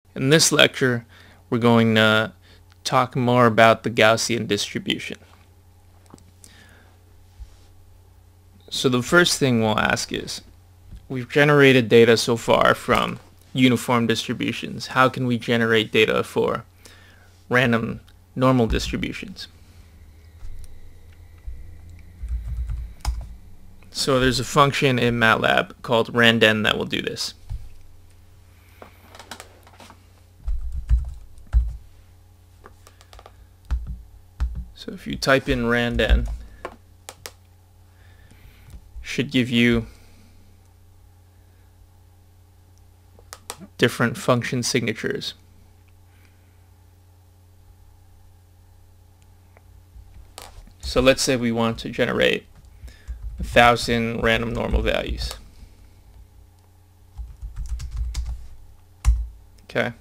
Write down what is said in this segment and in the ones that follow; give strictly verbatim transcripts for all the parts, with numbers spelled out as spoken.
In this lecture, we're going to talk more about the Gaussian distribution. So the first thing we'll ask is, we've generated data so far from uniform distributions. How can we generate data for random normal distributions? So there's a function in MATLAB called randn that will do this. So if you type in randn, should give you different function signatures. So let's say we want to generate a thousand random normal values. Okay.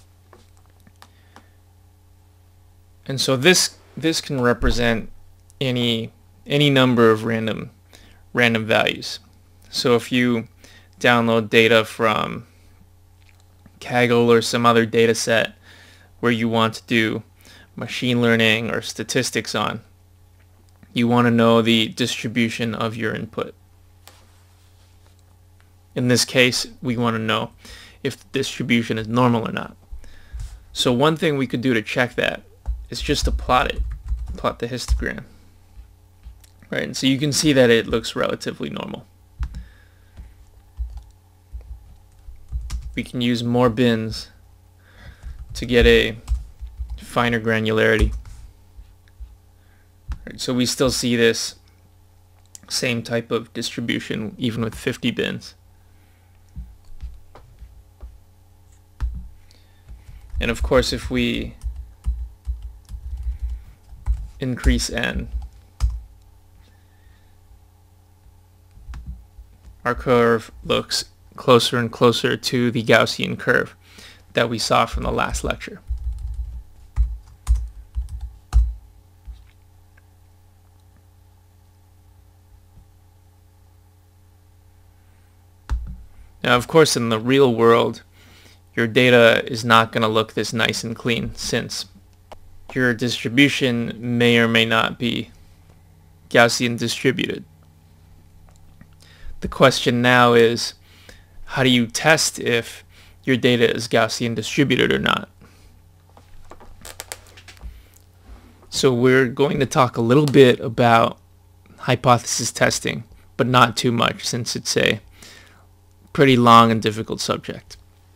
And so this this can represent any any number of random random values. So if you download data from Kaggle or some other data set where you want to do machine learning or statistics on, you want to know the distribution of your input. In this case, we want to know if the distribution is normal or not. So one thing we could do to check that is just to plot it, plot the histogram. Right, and so you can see that it looks relatively normal. We can use more bins to get a finer granularity. Right, so we still see this same type of distribution even with fifty bins. And of course, if we increase n, our curve looks closer and closer to the Gaussian curve that we saw from the last lecture. Now, of course, in the real world, your data is not going to look this nice and clean, since your distribution may or may not be Gaussian distributed. The question now is, how do you test if your data is Gaussian distributed or not? So we're going to talk a little bit about hypothesis testing, but not too much, since it's a pretty long and difficult subject.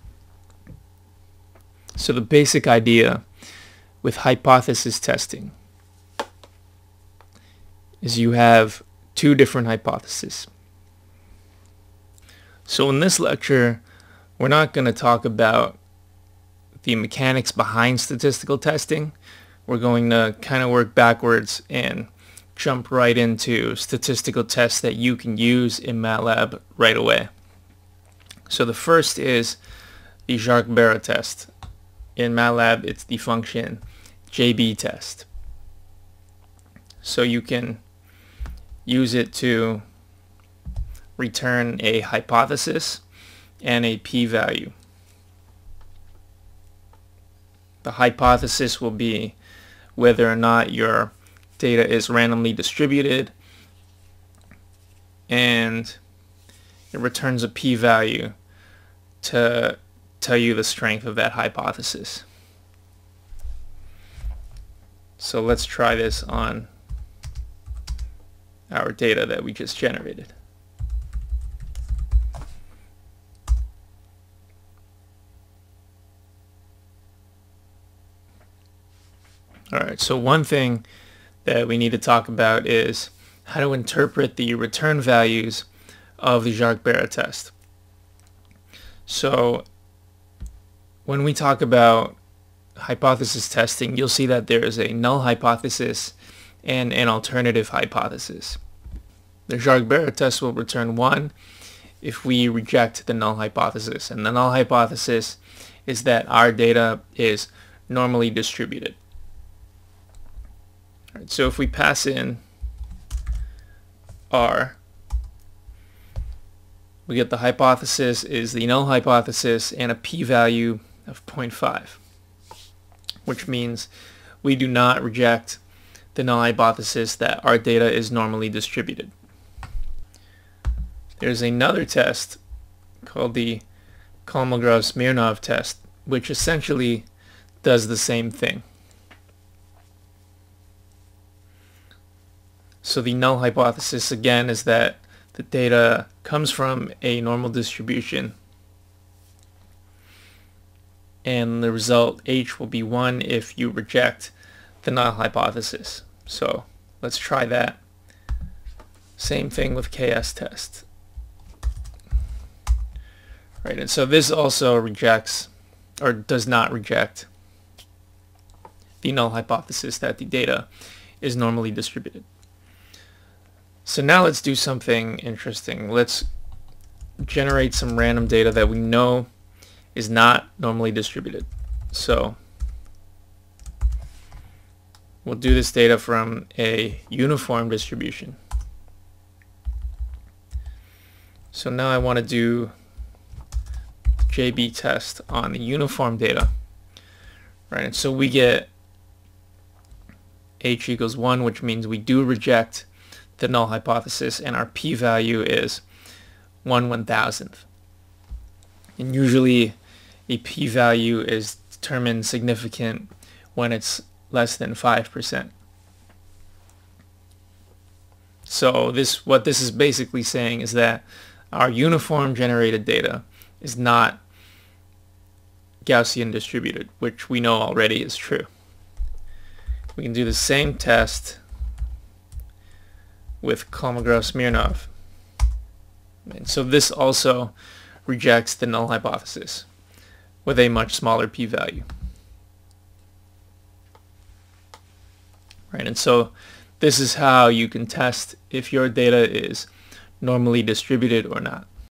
So the basic idea with hypothesis testing is you have two different hypotheses. So in this lecture, we're not going to talk about the mechanics behind statistical testing. We're going to kind of work backwards and jump right into statistical tests that you can use in MATLAB right away. So the first is the Jarque-Bera test. In MATLAB, it's the function J B test. So you can use it to return a hypothesis and a p-value. The hypothesis will be whether or not your data is randomly distributed, and it returns a p-value to tell you the strength of that hypothesis. So let's try this on our data that we just generated. Alright, so one thing that we need to talk about is how to interpret the return values of the Jarque-Bera test. So when we talk about hypothesis testing, you'll see that there is a null hypothesis and an alternative hypothesis. The Jarque-Bera test will return one if we reject the null hypothesis, and the null hypothesis is that our data is normally distributed. All right, so if we pass in R, we get the hypothesis is the null hypothesis and a p-value of zero point five, which means we do not reject the null hypothesis that our data is normally distributed. There's another test called the Kolmogorov-Smirnov test, which essentially does the same thing. So the null hypothesis again is that the data comes from a normal distribution, and the result H will be one if you reject the null hypothesis. So let's try that. Same thing with K S test. Right, and so this also rejects, or does not reject, the null hypothesis that the data is normally distributed. So now let's do something interesting. Let's generate some random data that we know is not normally distributed. So we'll do this data from a uniform distribution. So now I want to do J B test on the uniform data, right? And so we get H equals one, which means we do reject the null hypothesis, and our p-value is one one thousandth. And usually a p-value is determined significant when it's less than five percent. So this, what this is basically saying is that our uniform generated data is not Gaussian distributed, which we know already is true. We can do the same test with Kolmogorov-Smirnov. And so this also rejects the null hypothesis with a much smaller p-value. Right, and so this is how you can test if your data is normally distributed or not.